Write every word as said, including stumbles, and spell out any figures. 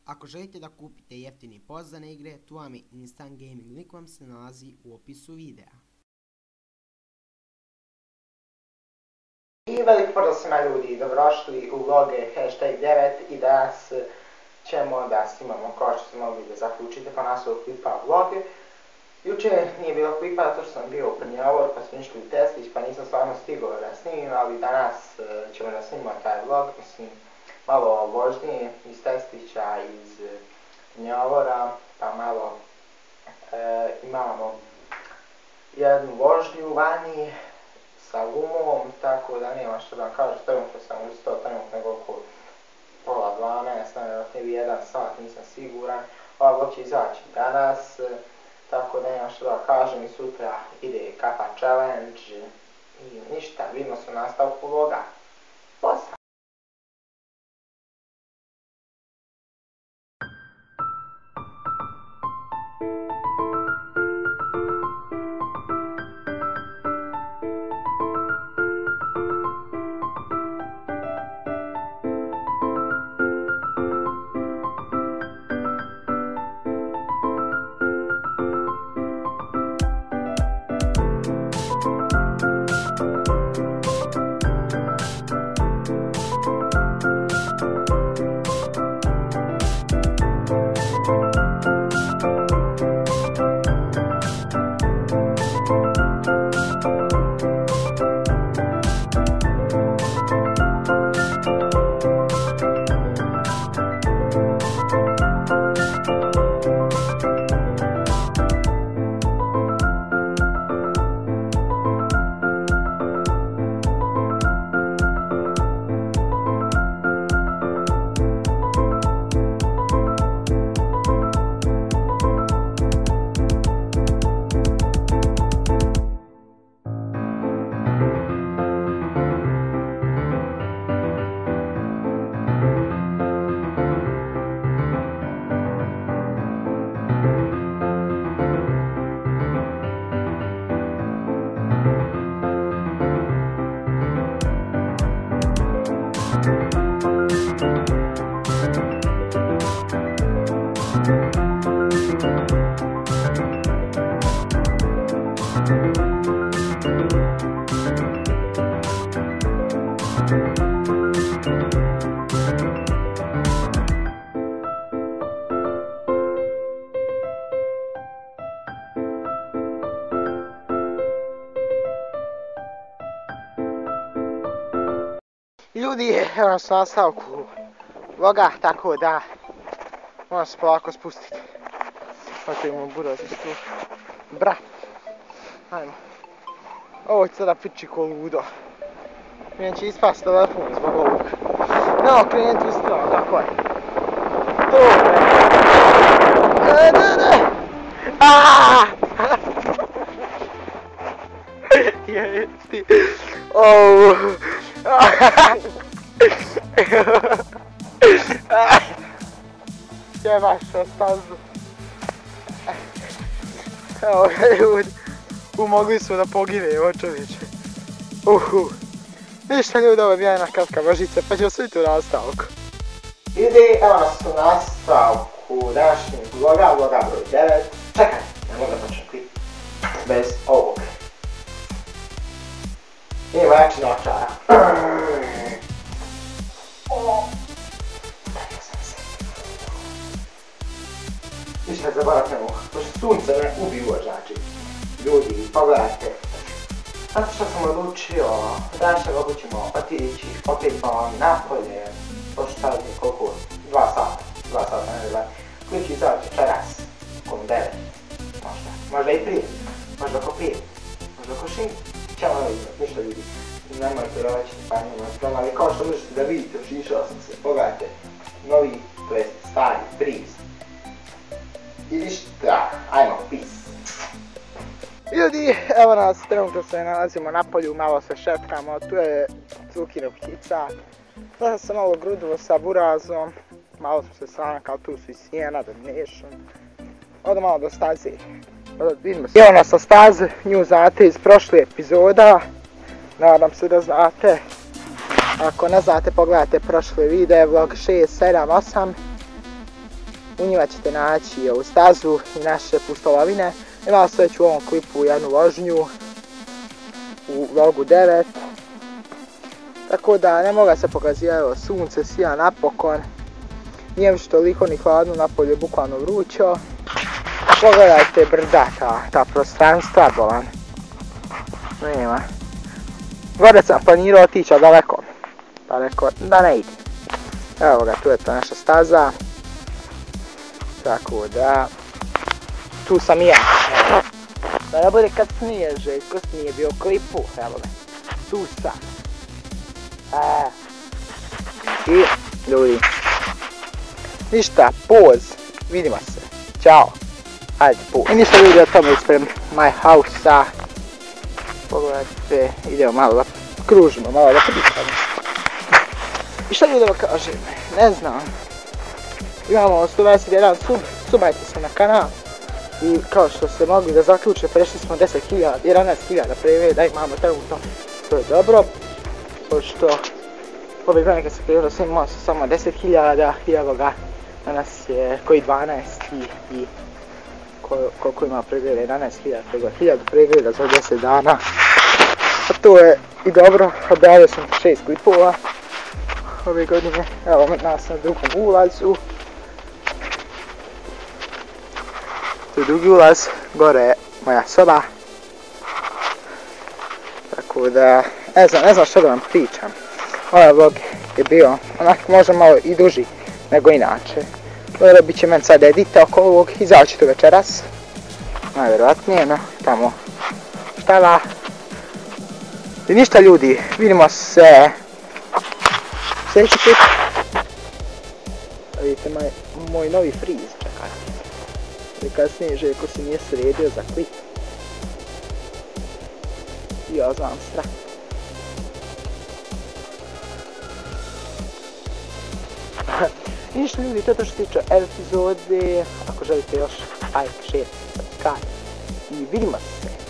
Ako želite da kupite jeftini pouzdane igre, tu vam je Instant Gaming, link vam se nalazi u opisu videa. I veliko pozdrav svima ljudi, dobrodošli u vloge hashtag devet i danas ćemo da snimamo, kao što ste mogli da zaključite po naslovu klipa vloge. Juče nije bilo klipa zato što sam bio u Prnjavor pa smo išli u Testić pa nisam stvarno stigao da snimim, ali danas ćemo da snimamo taj vlog, mislim malo vožnije iz Testića, iz Prnjavora, pa malo e, imamo jednu vožnju vani sa gumom, tako da nema što da kažem, trenutno sam ustao trenutno oko pola dvanaest, nevjerojatno ili jedan sat, nisam siguran. Ovaj vlog će izaći danas, tako da nema što da kažem i sutra ide kapa challenge i ništa, vidimo se u nastavku vloga. Pozdrav! Ljudi, evo nas u nastavku vloga, tako da moram se polako spustiti. Ovdje imamo buraz tu. Brat, ajmo. Ovo će sada pići ko ludo. Mijen će ispast telefon zbog ovog. No, klijent ustrao, tako je. To je. Ne, ne, ne. Aaaa! Jesti. Ouuu. Jebaš o stazu. Evo ga ljudi, umogli smo da poginemo čovječe. Uhu. Ništa ljudi, ovo je bila jedna kratka božica, pa ćemo svi tu nastavku. Ljudi, evo nas u nastavku današnjeg vloga, vloga broj devet. Čekaj, ne mogu da počnem klip bez ovog. Idemo jači noćara. Ništa zaboravljamo, pošto sunce me ubi vožači. Ljudi, pogledajte. Zato što sam odlučio, danas ćemo ćemo otići opet malo napolje, pošto sad je koliko, dva sata, dva sata ne znam. Klip će izaći večeras, oko devet, možda, možda i prije, možda oko prije, možda oko šest. Ćemo vidjeti, ništa ljudi, nemojte roći, pa nemojte tome, ali kao što možete da vidite, ušišao sam se, pogledajte, novi, to jest stari, briz. I ništa, ajmo, peace. Ljudi, evo nas, trenutno se nalazimo na polju, malo se šetkamo, tu je Cukino ptica. Sada sam malo grudivo sa burazom, malo smo se srana kao tu su i sjena, da miješam. Ovdje malo do staze, vidimo se. Evo nas sa staze, nju znate iz prošle epizoda, nadam se da znate. Ako ne znate, pogledajte prošle videe, vlog šest, sedam, osam. U njima ćete naći ovu stazu i naše pustolovine. Imao sam već u ovom klipu jednu vožnju u vlogu devet. Tako da ne mogu se pokazati, evo sunce sija napokon. Nije više toliko ni hladno, napolje je bukvalno vrućo. Pogledajte brda, ta, ta prostranstva bolan. Nema. Gore sam planirao otići daleko. Pa rekao da ne ide. Evo ga, tu je ta naša staza. Tako da... Tu sam i ja. Da ne bude kad snije, Željko snije bio u klipu. Evo ga. Tu sam. E. I ljudi. Ništa, poz. Vidimo se. Ćao. Ajde, poz. I ništa ljudi o tome ispred my house-a. Pogledajte, idemo malo da kružimo, malo da pričamo. I šta ljudi da kažem, ne znam. Imamo sto dvadeset jedan sub, subajte se na kanal. I kao što ste mogli da zaključite, prešli smo deset hiljada, jedanaest hiljada pregleda imamo trenutno. To je dobro, pošto ove godine kad se krenuo sam imao samo deset hiljada i evo ga, danas je koji dvanaest i koliko ima pregleda, jedanaest hiljada pregleda, hiljadu pregleda za deset dana. A to je i dobro, objavio sam šest klipova ove godine, evo nas na drugom ulazu. Tu je drugi ulaz, gore je moja soba. Tako da, ne znam, ne znam što da vam pričam. Ovaj vlog je bio onak možda malo i duži nego inače. Dobro, bit će meni sad edita oko ovog, izaći tu večeras. Najvjerojatnije, no, tamo štala. I ništa ljudi, vidimo se sljedeći klip. Vidite moj, moj novi friz, čekajte. I kasnije Željko se nije sredio za klip. I ja znam stra. Ništa ljudi, to je to što se tiče epizode. Ako želite još, like, share, subscribe. I vidimo se.